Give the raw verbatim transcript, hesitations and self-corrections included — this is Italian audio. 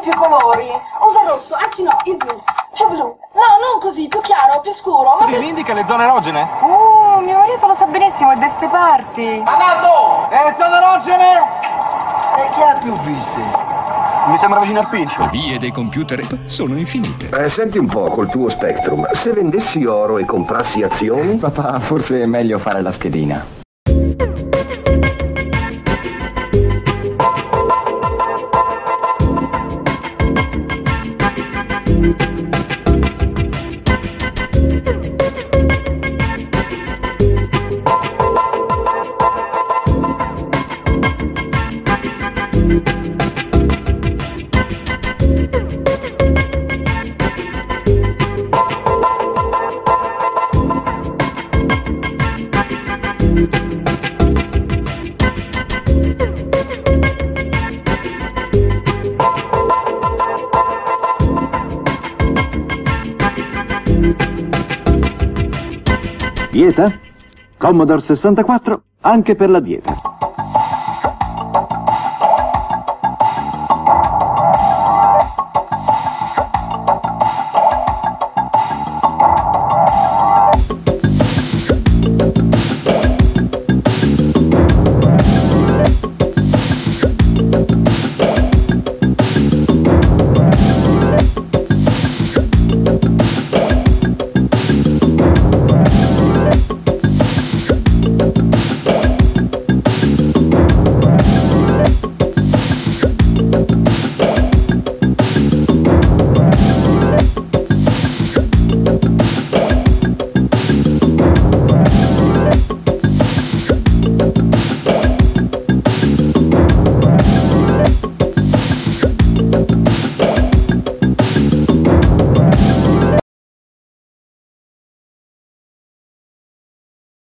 più colori. Usa il rosso, anzi no, il blu. Più blu. No, non così, più chiaro, più scuro. Ma rivendica le zone erogene? Oh, mio marito lo sa benissimo, è da ste parti. Amando! È zone erogene? E chi ha più viste? Mi sembra vicino al pincio. Le vie dei computer sono infinite. Eh, senti un po' col tuo Spectrum. Se vendessi oro e comprassi azioni? Papà, forse è meglio fare la schedina. Dieta? Commodore sessantaquattro anche per la dieta.